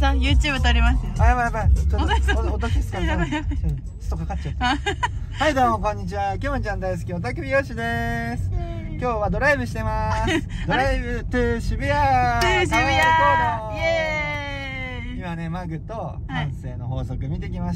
さん YouTube 撮りますよ。 あ、やばいやばい。ちょっと小田井さん音消すから。 やばいやばい。 ストかかっちゃった。はいどうもこんにちは。きょもちゃん大好きおたくびよしです。今日はドライブしてます。ドライブトゥ渋谷。 渋谷。イエエーイ。 今ねマグと反省の法則見てきました。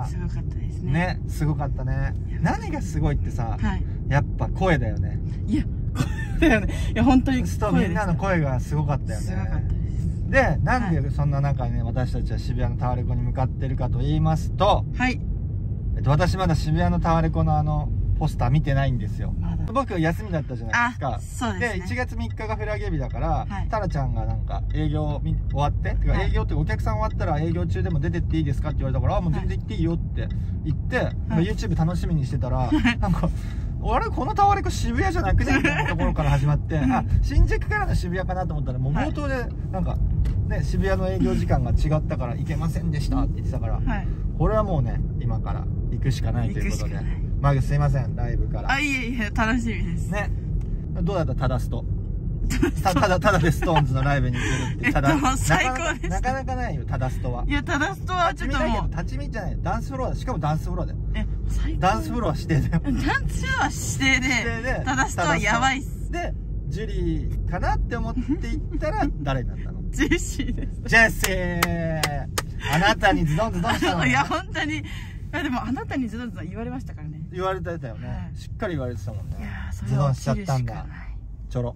すごかったですね。 ね、すごかったね。何がすごいってさ、やっぱ声だよね。 いや、声だよね。いや本当にみんなの声がすごかったよね。 すごかったです。 で、なんでそんな中ね、私たちは渋谷のタワレコに向かってるかと言いますと、 はい。 私まだ渋谷のタワレコのポスター見てないんですよ。僕休みだったじゃないですか。 そうですね。 で、1月3日がフラゲ日だから、 はい、 タラちゃんがなんか営業終わって、てか営業ってお客さん終わったら営業中でも出てっていいですかって言われたから、あ、もう全然行っていいよって言って、YouTube 楽しみにしてたら、なんか、あれこのタワレコ渋谷じゃなくねみたいなところから始まって、あ、新宿からの渋谷かなと思ったら、もう冒頭で、なんか、ね、渋谷の営業時間が違ったから行けませんでしたって言ってたから、これはもうね、今から行くしかないということで。マグすいません、ライブから。 あ、いえいえ、楽しみです。 ね。どうだったタダスト。ただでストーンズのライブに行けるって。ただ、 最高です。 なかなかないよ、タダストは。 いや、タダストはちょっともう。 立ち見じゃない。ダンスフロア、しかもダンスフロアだよ。 最高。 ダンスフロア指定だよ。 ダンスフロア指定で、タダストはやばいっす。 で、ジュリーかなって思って行ったら、誰になったの？ ジェシーです。 ジェシー！あなたにズドンズドンしたの。 いや、本当に。いやでもあなたにズドンズドン言われましたからね。 言われてたよね。しっかり言われてたもんね。 いや、それズドンしちゃったんだ。ちょろ。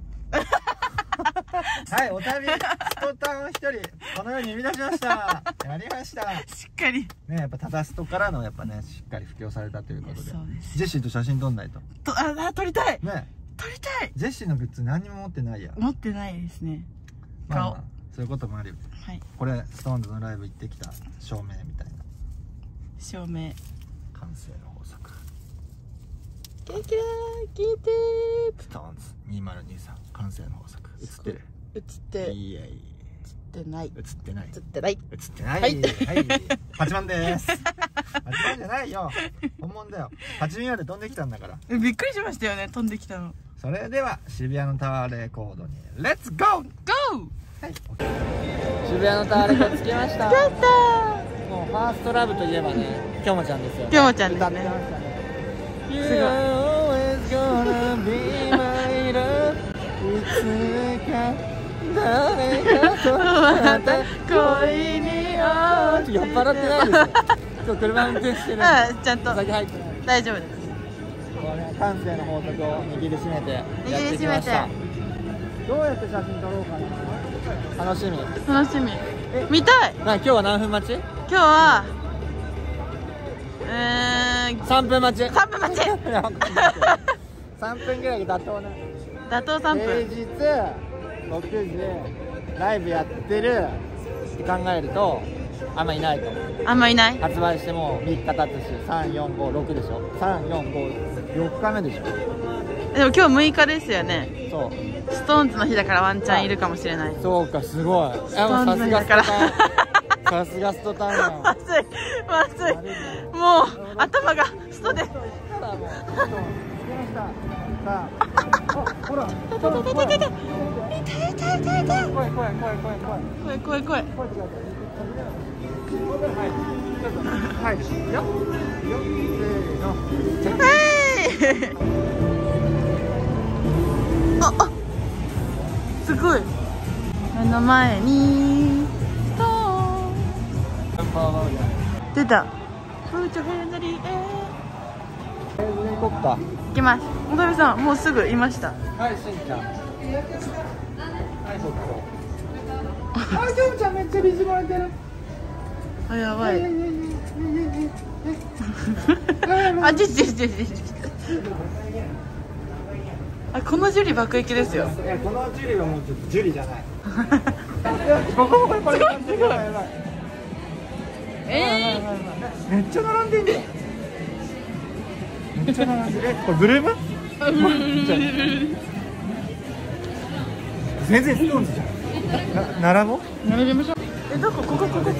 はい、お旅ストタンを一人このように生み出しました。やりました。 しっかりね、やっぱタダストからのやっぱね、しっかり布教されたということで。 そうです。 ジェシーと写真撮んないと。 撮りたい。 ね、撮りたい。 ジェシーのグッズ何も持ってないや。 持ってないですね。 顔。そういうこともあるよ。 はい。 これストーンズのライブ行ってきた証明みたいな。 証明。 完成の法則。 キラキラ聞いてー。ストーンズ2023完成の法則。映ってる？ 映っていやいや映ってない。 映ってない。 映ってない。 映ってない。はい。8万です。8万じゃないよ。本物だよ。8ミリまで飛んできたんだから。 びっくりしましたよね。飛んできたの。 それでは渋谷のタワーレコードにレッツゴー。ゴー。はい。渋谷のタワーレコード着きました。 やったー。 もうファーストラブといえばね、きょもちゃんですよ。 きょもちゃんですね。 歌ってましたね。すごい。いつか誰かとまた恋に落ち。酔っ払ってないですよ。今日車運転してるんで。 ちゃんと。 お酒入ってない。 大丈夫です。 これ感性の法則を握りしめてやってきました。どうやって写真撮ろうかな。楽しみ。 楽しみ。見たい。 今日は何分待ち？ 今日は 3分待ち。 3分待ち。 3分ぐらいが妥当ね。 妥当3分。 平日6時ライブやってるって考えるとあんまいないと思う。 あんまいない。 発売しても3日経つし、3、4、5、6でしょ。3、4、5、4日目でしょ。 でも今日6日ですよね。 そう。 ストーンズの日だからワンチャンいるかもしれない。 そうか、すごい。 ストーンズの日だから。 さすがストタンやん。 まずい、まずい。もう頭がストで。 ほら。 痛い。怖い。 はい。よ。 あ、すごい。目の前にストーン。出た。 行こっか。 行きます。小田部さん、もうすぐいました。 はい、しんちゃん。はい、そこ。あ、きょんちゃんめっちゃビジもらってる。 あ、やばい。あ、あ、このジュリ爆撃ですよ。 このジュリはもうちょっとジュリじゃない。これ。めっちゃ並んでんじゃん。めっちゃ並んでる。これブルーム？全然ストーンズじゃん。並ぼう？ 並びましょう。どこ？ここ。 待って、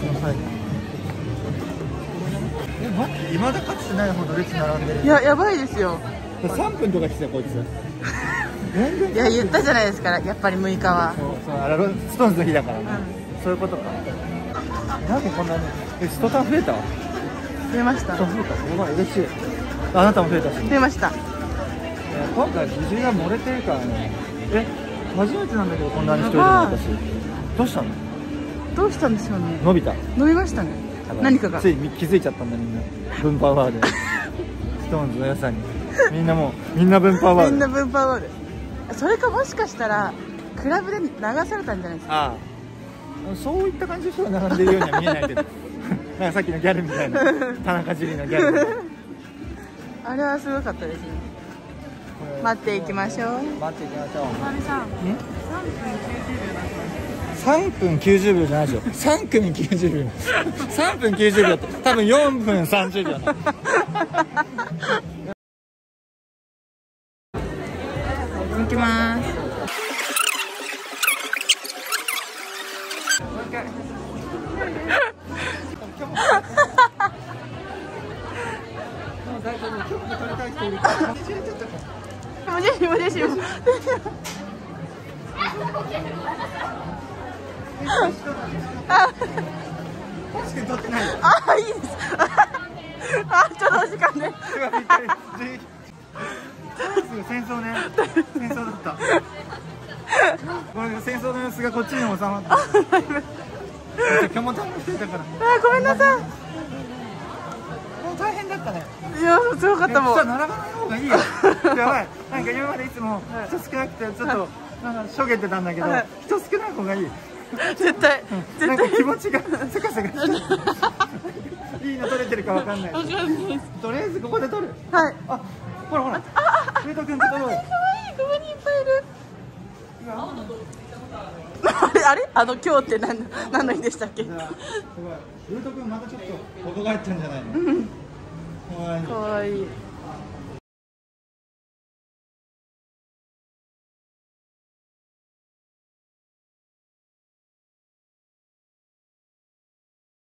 未だかつてないほど列並んでる。 いや、やばいですよ。 3分とか来てたこいつ。 いや、言ったじゃないですか。やっぱり6日は。 そう、ストーンズの日だからね。そういうことか。 なんでこんなに人単増えた？ 増えました。 人増えた。すごい嬉しい。あなたも増えたし。 増えました。 今回疑似が漏れてるからね。初めてなんだけどこんなに人いるの私。どうしたの？ どうしたんでしょうね。 伸びた。 伸びましたね。何かが。 つい気づいちゃったんだみんな。分パワーで。ストーンズの良さに。みんな分パワーで。 みんな分パワーで。それかもしかしたらクラブで流されたんじゃないですか。 ああ。そういった感じの人が並んでるようには見えないけど。なんかさっきのギャルみたいな。田中樹のギャル。 あれはすごかったですね。待っていきましょう。 待っていきましょう。 3分90秒じゃない。 3分90秒じゃないでしょ。3組90秒。3分90秒って多分4分30秒な。 行きます。あ、いいです。あ、ちょっとお時間で。 戦争ね。戦争だった。これ戦争の様子がこっちにも収まった。今日も楽しいだから。 あ、ごめんなさい。 もう大変だったね。 いや、すごかったもん。 並ばない方がいいよ。やばい。なんか今までいつも人少なくてちょっとなんかしょげてたんだけど、人少ない方がいい。 絶対。 なんか気持ちがせかせかして。いいの撮れてるかわかんない。とりあえずここで撮る。 はい。 あ、ほらほら。上戸君と撮ろう。 可愛い、ここにいっぱいいる。あれ今日って何の日でしたっけ？ すごい。上戸君またちょっと若返ったんじゃないの？可愛い。 可愛い。